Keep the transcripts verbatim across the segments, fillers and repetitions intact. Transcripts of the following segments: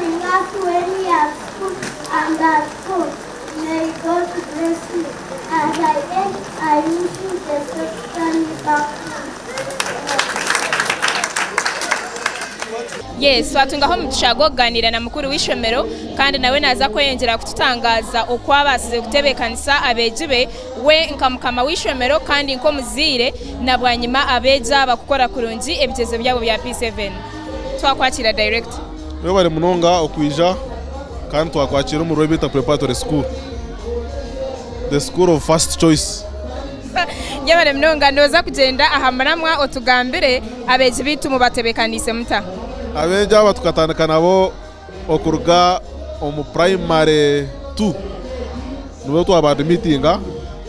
coming up when we are school and at school. May God bless you. As I end, I wish you the best back. Yes, watungaho mutushago kuganira na mukuru w'ishomero kandi nawe naza ko yengera kututangaza uko abasize gutebekanisa abejibe we nkamukama w'ishomero kandi nko muzire nabwanyima abeja bakukora kurungi ebitezo byabo bya P seven. Twakwakira direct. We bari munonga okwija kandi twakwakira mu Rwebiita Preparatory School. The school of first choice. Yabare mnonga ndoza kugenda ahamaramwa otugambire abeji bitu mu batebekanise muta. Abeja batukatandika nabo okuruga omu primary two nibo twabandi meetinga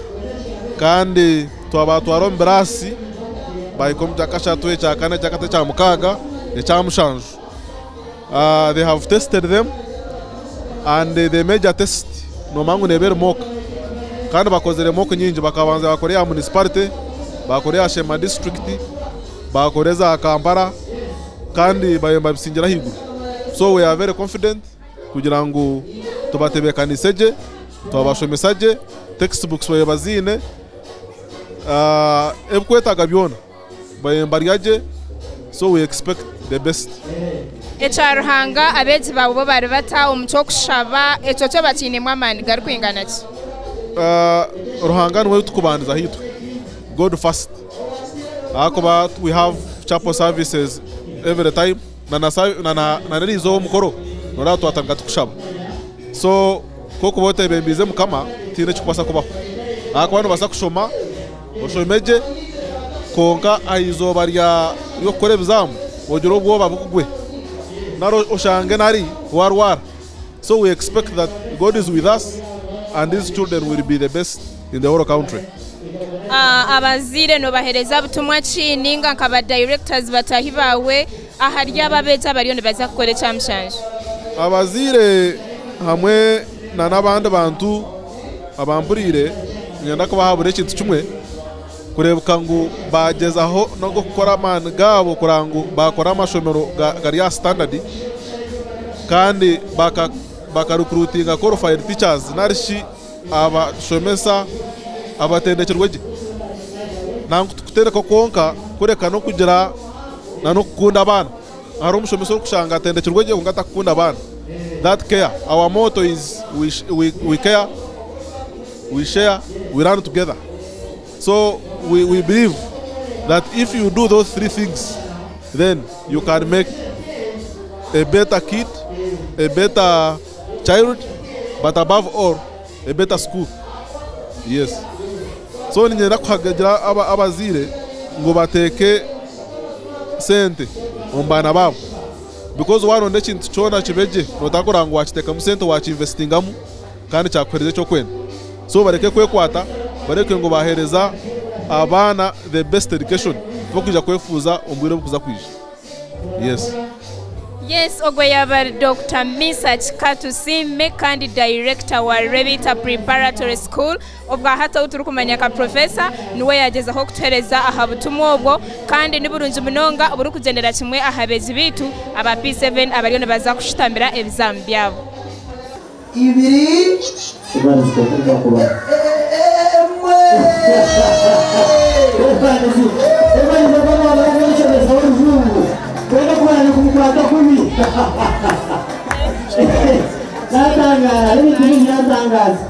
kandi twabatwaro mbrasi bayikomu cyakashatu cyakane cyakate cya mukaga cya mushanju. Uh, they have tested them and the major test no mangu nebere moka kandi bakozere moka nyinji bakabanza bakoreya municipality bakoreya Shema district bakoreza Kampala kandi bayemba bisingira higuru. So we are very confident kugira ngo tubatebekaniseje twabashomesaje textbooks we bazine uh ebukwetaga byona bayemba ryaje. So we expect the best. Echaruhanga abeji babo bari bata umuco kushaba eco cyo bakine mwamani gari kwingana ki. Uh ruhanga nwe tukubandiza hitwe God first. Akoba we have chapel services every time na na na na rizo mukoro nora twatanga tukushaba. So koko bote bembize mukama tine cyupasa kubaho akabano basa kushoma oshomeje konka aizo barya yo kore bizamu ogiro bwoba bukugwe naro oshange nari warwar. So we expect that God is with us and these children will be the best in the whole country. Uh, abazire no bahereza butumwa chini nga nkaba directors batahibawe aharya ababeja bariyo nibaza kukore chamshanje. Abazire hamwe na nabandi bantu abamburire ngenda ko bahabure kintu kimwe kurebuka ngo bagezaho no gukora man gabo kurango bakora amashomero gari ya standard kandi baka baka recruiting qualified teachers narishi aba shomesa abatendekerweje nangu tutereka konka kureka no kugira na no kukunda abana ari umushomesa kushanga atendekerweje ngata kukunda abana. That care, our motto is we we we care, we share, we run together. So we we believe that if you do those three things, then you can make a better kid, a better child, but above all, a better school. Yes. So ninyenda kuhagira aba abazire ngo bateke sente ombana babo. Because one on the chin chona chibeje notakora ngo wachiteka musente wachinvestingamu kandi cyakwereze cyo kwenda. So bareke kwekwata bareke ngo bahereza abana the best education bokija kwefuza ombwire bukuza kwije. Yes. Yes, ogweyaba Doctor Misach Katusime kandi director wa Rwebiita Preparatory School obwa hata uturukumanya ka professor niwe yageza ho kutereza ahabutumwa obwo kandi niburunje munonga oburu kugendera kimwe ahabezi bitu aba P seven abariyo baza kushitambira exam byabo. Ibiri ibanze kuvuga kuba emwe ebanze ebanze baba baje beza uruzungu kwenda kwana kumkwata kubi natanga ni natangaza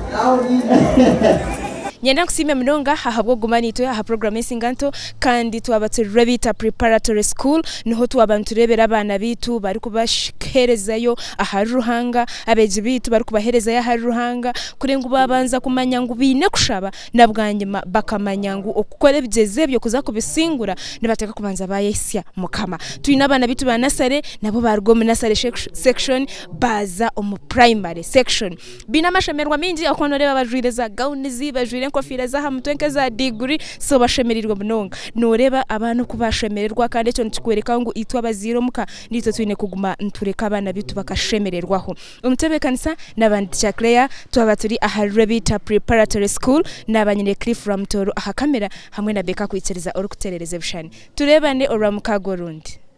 Nyenda kusime mnonga hahabwo gumanito ya ha program Ensinganto kandi twabatse Rwebiita Preparatory School niho twabanturebera abana bitu bari kubashekerezayo aharuhanga abeje bitu bari kubahereza ya haruhanga kurenga babanza kumanya ngo bine kushaba nabwanyuma bakamanya ngo okukore bigeze byo kuza kubisingura nibateka kubanza bayesya mukama tuyina abana bitu ba nasare nabo bargo mu nasare section baza omu primary section bina mashemerwa mingi akonoreba bajwireza gown zibajwire nkofira za hamutwenke za degree so bashemerirwa munonga noreba abantu kubashemererwa kandi cyo ntikwereka ngo itwa baziro muka nito twine kuguma ntureka abana bitu bakashemererwaho umutebekanisa nabandi cyakleya twaba turi aha Rwebiita Preparatory School nabanyine Cliff Ramtoro aha kamera hamwe na Beka kwitereza ori kuterereze bushani turebane oramukago rundi.